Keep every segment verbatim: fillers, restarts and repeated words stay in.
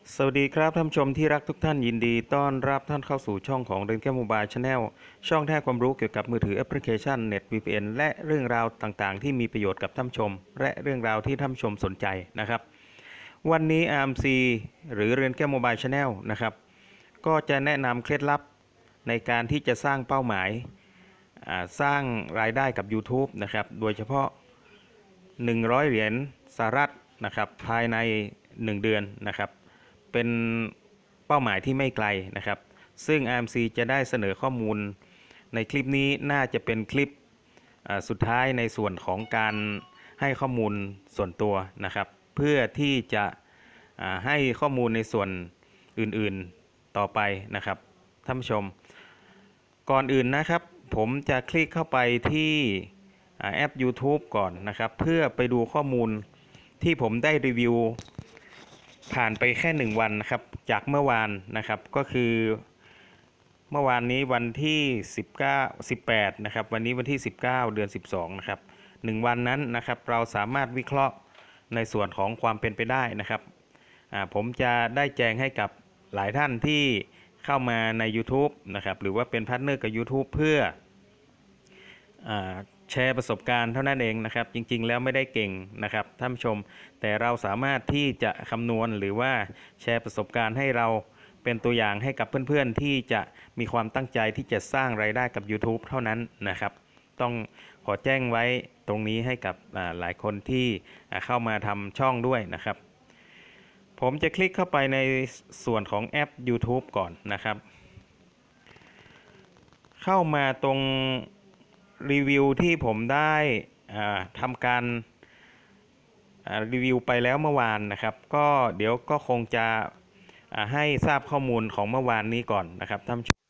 สวัสดีครับท่านผู้ชมที่รักทุกท่านยินดีต้อนรับท่านเข้าสู่ช่องของเรนแก้วโมบายชาแนลช่องแท้ความรู้เกี่ยวกับมือถือแอปพลิเคชัน Net วี พี เอ็น และเรื่องราวต่างๆที่มีประโยชน์กับท่านผู้ชมและเรื่องราวที่ท่านผู้ชมสนใจนะครับวันนี้ อาร์ เอ็ม ซี หรือเรนแก้วโมบายชาแนลนะครับก็จะแนะนำเคล็ดลับในการที่จะสร้างเป้าหมายสร้างรายได้กับ YouTube นะครับโดยเฉพาะหนึ่งร้อยเหรียญสหรัฐนะครับภายในหนึ่งเดือนนะครับเป็นเป้าหมายที่ไม่ไกลนะครับซึ่ง อาร์ เอ็ม ซี จะได้เสนอข้อมูลในคลิปนี้น่าจะเป็นคลิปสุดท้ายในส่วนของการให้ข้อมูลส่วนตัวนะครับเพื่อที่จะให้ข้อมูลในส่วนอื่นๆต่อไปนะครับท่านผู้ชมก่อนอื่นนะครับผมจะคลิกเข้าไปที่แอป YouTube ก่อนนะครับเพื่อไปดูข้อมูลที่ผมได้รีวิวผ่านไปแค่หนึ่งวันนะครับจากเมื่อวานนะครับก็คือเมื่อวานนี้วันที่สิบเก้า สิบแปดนะครับวันนี้วันที่สิบเก้าเดือนสิบสองนะครับหนึ่งวันนั้นนะครับเราสามารถวิเคราะห์ในส่วนของความเป็นไปได้นะครับผมจะได้แจ้งให้กับหลายท่านที่เข้ามาใน YouTube นะครับหรือว่าเป็นพาร์ทเนอร์กับ YouTube เพื่อแชร์ประสบการณ์เท่านั้นเองนะครับจริงๆแล้วไม่ได้เก่งนะครับท่านผู้ชมแต่เราสามารถที่จะคำนวณหรือว่าแชร์ประสบการณ์ให้เราเป็นตัวอย่างให้กับเพื่อนๆที่จะมีความตั้งใจที่จะสร้างรายได้กับ YouTube เท่านั้นนะครับต้องขอแจ้งไว้ตรงนี้ให้กับหลายคนที่เข้ามาทำช่องด้วยนะครับผมจะคลิกเข้าไปในส่วนของแอป YouTube ก่อนนะครับเข้ามาตรงรีวิวที่ผมได้ทำการรีวิวไปแล้วเมื่อวานนะครับก็เดี๋ยวก็คงจะให้ทราบข้อมูลของเมื่อวานนี้ก่อนนะครับท่านผู้ชม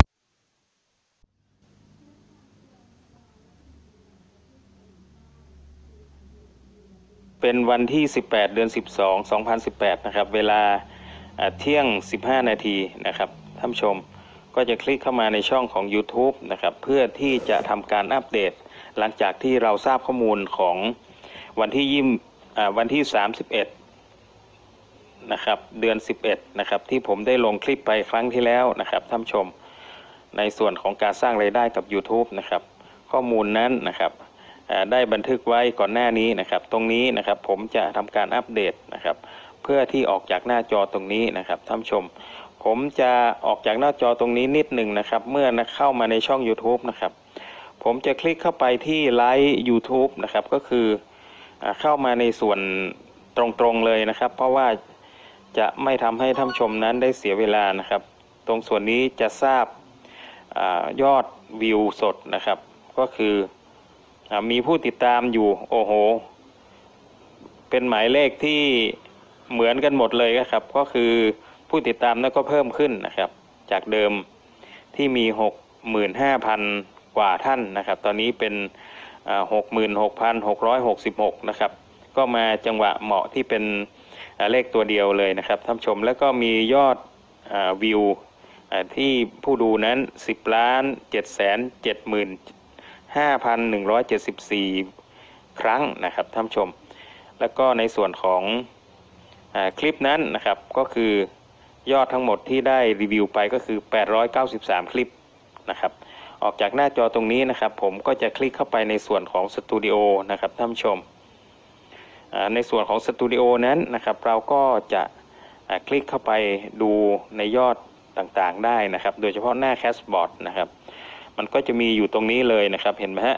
เป็นวันที่สิบแปดเดือนสิบสอง สองพันสิบแปดนะครับเวลาเที่ยงสิบห้านาทีนะครับท่านผู้ชมก็จะคลิกเข้ามาในช่องของ YouTube นะครับเพื่อที่จะทำการอัปเดตหลังจากที่เราทราบข้อมูลของวันที่ยี่วันที่สามสิบเอ็ดนะครับเดือนสิบเอ็ดนะครับที่ผมได้ลงคลิปไปครั้งที่แล้วนะครับท่านผู้ชมในส่วนของการสร้างรายได้กับ YouTube นะครับข้อมูลนั้นนะครับได้บันทึกไว้ก่อนหน้านี้นะครับตรงนี้นะครับผมจะทำการอัปเดตนะครับเพื่อที่ออกจากหน้าจอตรงนี้นะครับท่านผู้ชมผมจะออกจากหน้าจอตรงนี้นิดหนึ่งนะครับเมื่อเข้ามาในช่อง YouTube นะครับผมจะคลิกเข้าไปที่ไลฟ์ YouTube นะครับก็คือเข้ามาในส่วนตรงๆเลยนะครับเพราะว่าจะไม่ทำให้ท่านผู้ชมนั้นได้เสียเวลานะครับตรงส่วนนี้จะทราบยอดวิวสดนะครับก็คือมีผู้ติดตามอยู่โอ้โหเป็นหมายเลขที่เหมือนกันหมดเลยครับก็คือผู้ติดตามนั้นก็เพิ่มขึ้นนะครับจากเดิมที่มี หกหมื่นห้าพัน กว่าท่านนะครับตอนนี้เป็น หกหมื่นหกพันหกร้อยหกสิบหก นะครับก็มาจังหวะเหมาะที่เป็นเลขตัวเดียวเลยนะครับท่านผู้ชมแล้วก็มียอดวิวที่ผู้ดูนั้นสิบล้านเจ็ดแสนเจ็ดหมื่นห้าพันหนึ่งร้อยเจ็ดสิบสี่ครั้งนะครับท่านผู้ชมแล้วก็ในส่วนของคลิปนั้นนะครับก็คือยอดทั้งหมดที่ได้รีวิวไปก็คือแปดร้อยเก้าสิบสามคลิปนะครับออกจากหน้าจอตรงนี้นะครับผมก็จะคลิกเข้าไปในส่วนของสตูดิโอนะครับท่านผู้ชมในส่วนของสตูดิโอนั้นนะครับเราก็จะคลิกเข้าไปดูในยอดต่างๆได้นะครับโดยเฉพาะหน้าแคชบอร์ดนะครับมันก็จะมีอยู่ตรงนี้เลยนะครับเห็นไหมฮะ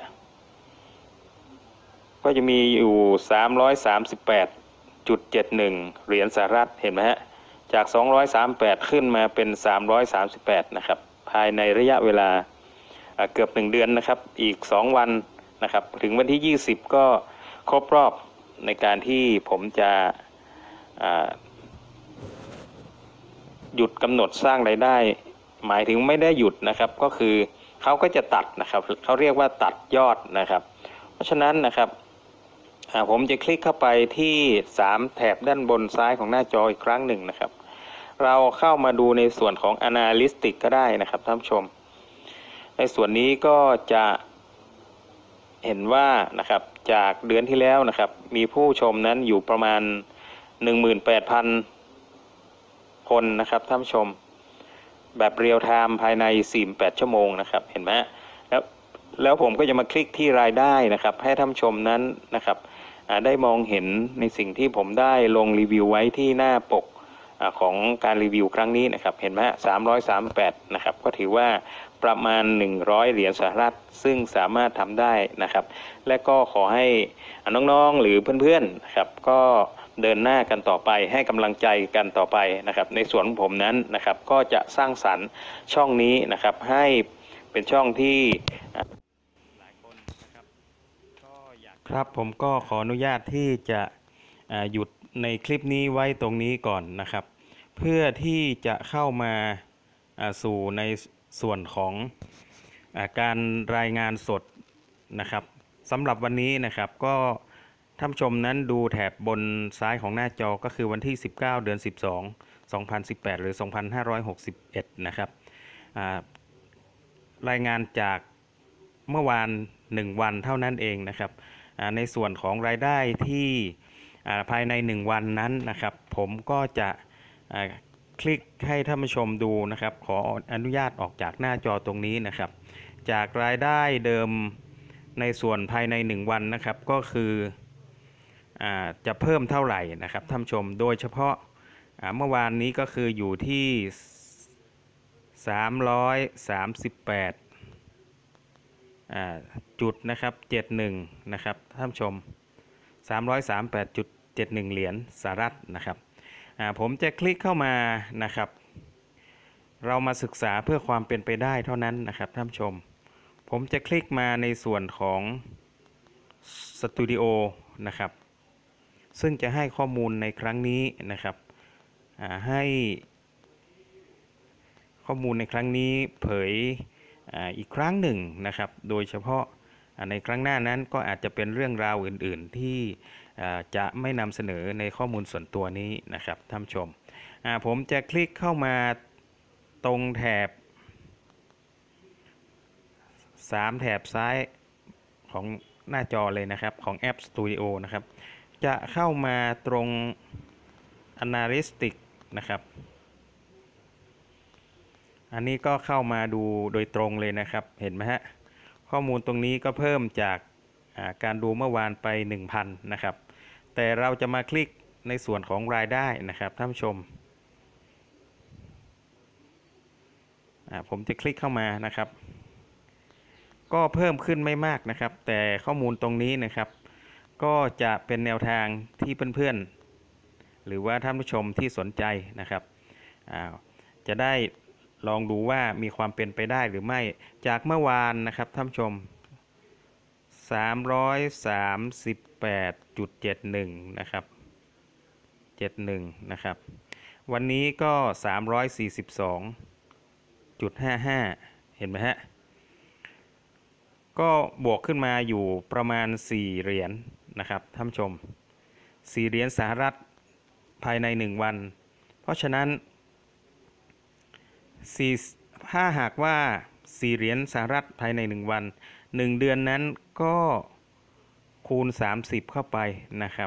ก็จะมีอยู่ สามร้อยสามสิบแปดจุดเจ็ดหนึ่ง เหรียญสหรัฐเห็นไหมฮะจากสองร้อยสามสิบแปดขึ้นมาเป็นสามร้อยสามสิบแปดนะครับภายในระยะเวลาเกือบหนึ่งเดือนนะครับอีกสองวันนะครับถึงวันที่ยี่สิบก็ครบรอบในการที่ผมจะหยุดกำหนดสร้างรายได้หมายถึงไม่ได้หยุดนะครับก็คือเขาก็จะตัดนะครับเขาเรียกว่าตัดยอดนะครับเพราะฉะนั้นนะครับผมจะคลิกเข้าไปที่สามแถบด้านบนซ้ายของหน้าจออีกครั้งหนึ่งนะครับเราเข้ามาดูในส่วนของ Analytics ก็ได้นะครับท่านผู้ชมในส่วนนี้ก็จะเห็นว่านะครับจากเดือนที่แล้วนะครับมีผู้ชมนั้นอยู่ประมาณ หนึ่งหมื่นแปดพันคนนะครับท่านผู้ชมแบบเรียลไทม์ภายในสี่สิบแปดชั่วโมงนะครับเห็นไหมแล้วแล้วผมก็จะมาคลิกที่รายได้นะครับให้ท่านผู้ชมนั้นนะครับได้มองเห็นในสิ่งที่ผมได้ลงรีวิวไว้ที่หน้าปกของการรีวิวครั้งนี้นะครับเห็นไหมสามร้อยสามสิบแปดนะครับก็ถือว่าประมาณหนึ่งร้อยเหรียญสหรัฐซึ่งสามารถทำได้นะครับและก็ขอให้น้องๆหรือเพื่อนๆนะครับก็เดินหน้ากันต่อไปให้กำลังใจกันต่อไปนะครับในส่วนของผมนั้นนะครับก็จะสร้างสรรค์ช่องนี้นะครับให้เป็นช่องที่หลายคนนะครับก็อยากครับผมก็ขออนุญาตที่จะหยุดในคลิปนี้ไว้ตรงนี้ก่อนนะครับเพื่อที่จะเข้ามาสู่ในส่วนของการรายงานสดนะครับสำหรับวันนี้นะครับก็ท่านผู้ชมนั้นดูแถบบนซ้ายของหน้าจอก็คือวันที่สิบเก้าเดือนสิบสอง สองพันสิบแปดหรือสองพันห้าร้อยหกสิบเอ็ดนะครับรายงานจากเมื่อวานหนึ่งวันเท่านั้นเองนะครับในส่วนของรายได้ที่ภายในหนึ่งวันนั้นนะครับผมก็จะคลิกให้ท่านผู้ชมดูนะครับขออนุญาตออกจากหน้าจอตรงนี้นะครับจากรายได้เดิมในส่วนภายในหนึ่งวันนะครับก็คือจะเพิ่มเท่าไหร่นะครับท่านผู้ชมโดยเฉพาะเมื่อวานนี้ก็คืออยู่ที่สามร้อยสามสิบแปดจุดนะครับเจ็ดสิบเอ็ดนะครับท่านผู้ชมสามร้อยสามสิบแปดจุดเจ็ดสิบเอ็ดเหรียญสหรัฐนะครับผมจะคลิกเข้ามานะครับเรามาศึกษาเพื่อความเป็นไปได้เท่านั้นนะครับท่านผู้ชมผมจะคลิกมาในส่วนของสตูดิโอนะครับซึ่งจะให้ข้อมูลในครั้งนี้นะครับให้ข้อมูลในครั้งนี้เผยอีกครั้งหนึ่งนะครับโดยเฉพาะในครั้งหน้านั้นก็อาจจะเป็นเรื่องราวอื่นๆที่จะไม่นำเสนอในข้อมูลส่วนตัวนี้นะครับท่านผู้ชมผมจะคลิกเข้ามาตรงแถบสามแถบซ้ายของหน้าจอเลยนะครับของแอป Studio นะครับจะเข้ามาตรง Analytics นะครับอันนี้ก็เข้ามาดูโดยตรงเลยนะครับเห็นไหมฮะข้อมูลตรงนี้ก็เพิ่มจากการดูเมื่อวานไป หนึ่งพัน นะครับแต่เราจะมาคลิกในส่วนของรายได้นะครับท่านผู้ชมผมจะคลิกเข้ามานะครับก็เพิ่มขึ้นไม่มากนะครับแต่ข้อมูลตรงนี้นะครับก็จะเป็นแนวทางที่เพื่อนๆหรือว่าท่านผู้ชมที่สนใจนะครับจะได้ลองดูว่ามีความเป็นไปได้หรือไม่จากเมื่อวานนะครับท่านผู้ชมสามร้อยสามสิบแปดจุดเจ็ดสิบเอ็ดนะครับเจ็ดสิบเอ็ดนะครับวันนี้ก็สามร้อยสี่สิบสองจุดห้าห้าเห็นไหมฮะก็บวกขึ้นมาอยู่ประมาณสี่เหรียญนะครับท่านผู้ชมสี่เหรียญสหรัฐภายในหนึ่งวันเพราะฉะนั้นถ้าหากว่าสี่เหรียญสหรัฐภายในหนึ่งวันหนึ่งเดือนนั้นก็คูณสามสิบเข้าไปนะครับ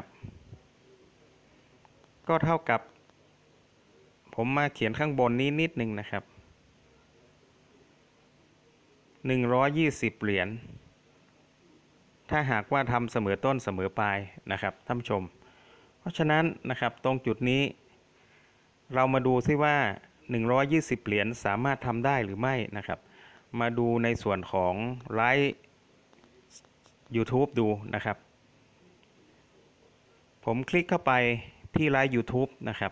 ก็เท่ากับผมมาเขียนข้างบนนี้นิดนึงนะครับหนึ่งร้อยยี่สิบเหรียญถ้าหากว่าทำเสมอต้นเสมอปลายนะครับท่านผู้ชมเพราะฉะนั้นนะครับตรงจุดนี้เรามาดูซิว่าหนึ่งร้อยยี่สิบเหรียญสามารถทำได้หรือไม่นะครับมาดูในส่วนของไลฟ์ YouTube ดูนะครับผมคลิกเข้าไปที่ไลฟ์ YouTube นะครับ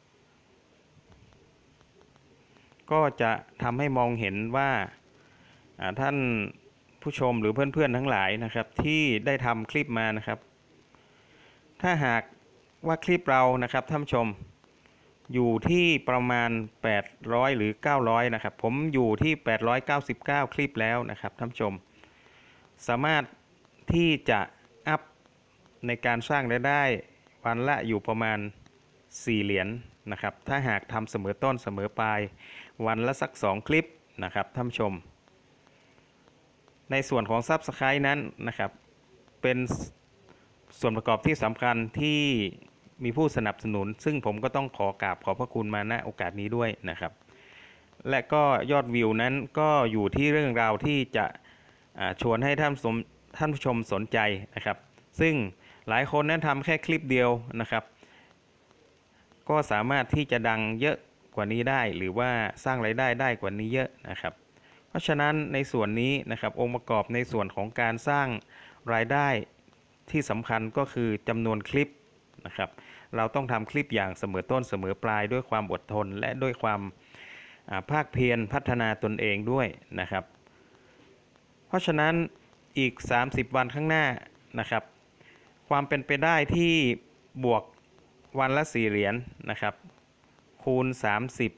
ก็จะทำให้มองเห็นว่าท่านผู้ชมหรือเพื่อนๆทั้งหลายนะครับที่ได้ทำคลิปมานะครับถ้าหากว่าคลิปเรานะครับท่านผู้ชมอยู่ที่ประมาณแปดร้อยหรือเก้าร้อยนะครับผมอยู่ที่แปดร้อยเก้าสิบเก้าคลิปแล้วนะครับท่านผู้ชมสามารถที่จะอัพในการสร้างรายได้วันละอยู่ประมาณสี่เหรียญนะครับถ้าหากทำเสมอต้นเสมอปลายวันละสักสองคลิปนะครับท่านผู้ชมในส่วนของ Subscribe นั้นนะครับเป็นส่วนประกอบที่สำคัญที่มีผู้สนับสนุนซึ่งผมก็ต้องขอกราบขอบพระคุณมาณโอกาสนี้ด้วยนะครับและก็ยอดวิวนั้นก็อยู่ที่เรื่องราวที่จะชวนให้ท่านท่านผู้ชมสนใจนะครับซึ่งหลายคนนั้นทำแค่คลิปเดียวนะครับก็สามารถที่จะดังเยอะกว่านี้ได้หรือว่าสร้างรายได้ได้กว่านี้เยอะนะครับเพราะฉะนั้นในส่วนนี้นะครับองค์ประกอบในส่วนของการสร้างรายได้ที่สำคัญก็คือจำนวนคลิปนะครับเราต้องทำคลิปอย่างเสมอต้นเสมอปลายด้วยความอดทนและด้วยความภาคเพียรพัฒนาตนเองด้วยนะครับเพราะฉะนั้นอีกสามสิบวันข้างหน้านะครับความเป็นไปได้ที่บวกวันละสี่เหรียญนะครับคูณสามสิบ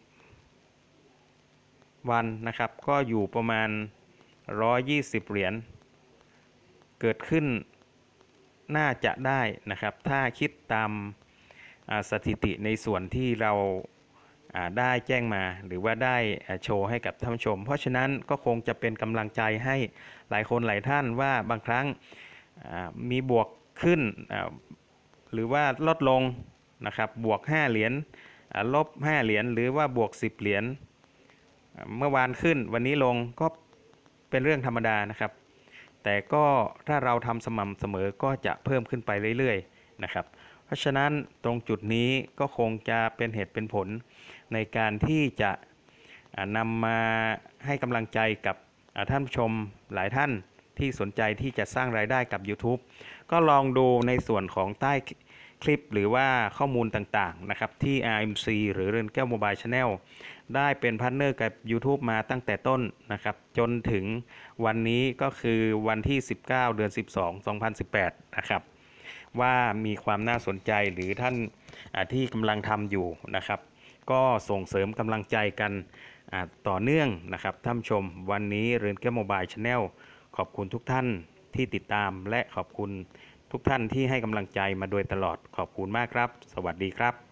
วันนะครับก็อยู่ประมาณหนึ่งร้อยยี่สิบเหรียญเกิดขึ้นน่าจะได้นะครับถ้าคิดตามสถิติในส่วนที่เราได้แจ้งมาหรือว่าได้โชว์ให้กับท่านผู้ชมเพราะฉะนั้นก็คงจะเป็นกำลังใจให้หลายคนหลายท่านว่าบางครั้งมีบวกขึ้นหรือว่าลดลงนะครับบวกห้าเหรียญลบห้าเหรียญหรือว่าบวกสิบเหรียญเมื่อวานขึ้นวันนี้ลงก็เป็นเรื่องธรรมดานะครับแต่ก็ถ้าเราทำสม่ำเสมอก็จะเพิ่มขึ้นไปเรื่อยๆนะครับเพราะฉะนั้นตรงจุดนี้ก็คงจะเป็นเหตุเป็นผลในการที่จะนำมาให้กำลังใจกับท่านผู้ชมหลายท่านที่สนใจที่จะสร้างรายได้กับ YouTube ก็ลองดูในส่วนของใต้คลิปหรือว่าข้อมูลต่างๆนะครับที่ อาร์ เอ็ม ซี หรือเรือนแก้วโมบาย Channel ได้เป็นพาร์ทเนอร์กับ YouTube มาตั้งแต่ต้นนะครับจนถึงวันนี้ก็คือวันที่สิบเก้าเดือนสิบสอง สองพันสิบแปดนะครับว่ามีความน่าสนใจหรือท่านที่กำลังทำอยู่นะครับก็ส่งเสริมกำลังใจกันต่อเนื่องนะครับท่านผู้ชมวันนี้เรือนแก้วโมบาย Channel ขอบคุณทุกท่านที่ติดตามและขอบคุณทุกท่านที่ให้กำลังใจมาโดยตลอดขอบคุณมากครับสวัสดีครับ